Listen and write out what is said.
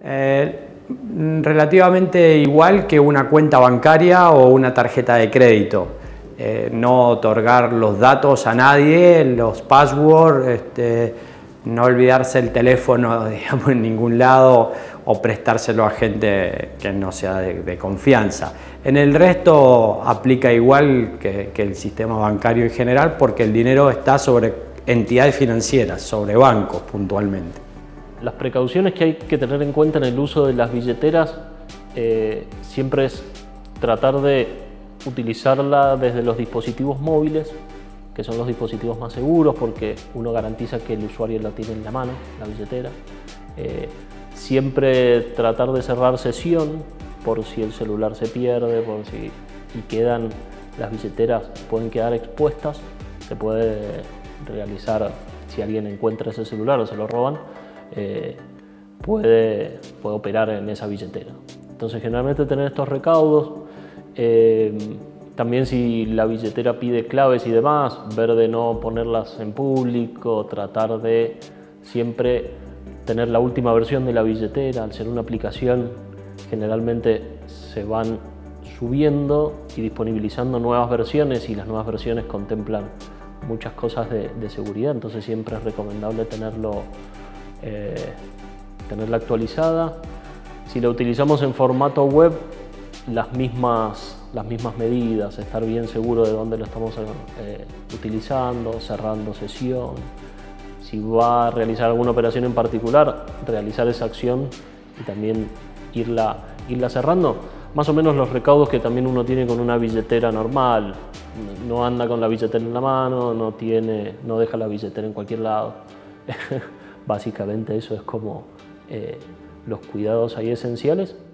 Relativamente igual que una cuenta bancaria o una tarjeta de crédito. No otorgar los datos a nadie, los passwords, no olvidarse el teléfono, digamos, en ningún lado o prestárselo a gente que no sea de confianza. En el resto aplica igual que el sistema bancario en general, porque el dinero está sobre entidades financieras, sobre bancos puntualmente. Las precauciones que hay que tener en cuenta en el uso de las billeteras siempre es tratar de utilizarla desde los dispositivos móviles, que son los dispositivos más seguros porque uno garantiza que el usuario la tiene en la mano, la billetera. Siempre tratar de cerrar sesión por si el celular se pierde, y quedan, las billeteras pueden quedar expuestas, se puede realizar, si alguien encuentra ese celular o se lo roban, puede operar en esa billetera. Entonces generalmente tener estos recaudos, también si la billetera pide claves y demás, ver de no ponerlas en público, tratar de siempre tener la última versión de la billetera. Al ser una aplicación generalmente se van subiendo y disponibilizando nuevas versiones y las nuevas versiones contemplan muchas cosas de seguridad, entonces siempre es recomendable tenerla actualizada. Si la utilizamos en formato web, las mismas medidas, estar bien seguro de dónde lo estamos utilizando, cerrando sesión. Si va a realizar alguna operación en particular, realizar esa acción y también irla cerrando. Más o menos los recaudos que también uno tiene con una billetera normal. No anda con la billetera en la mano, no deja la billetera en cualquier lado. Básicamente eso es como los cuidados ahí esenciales.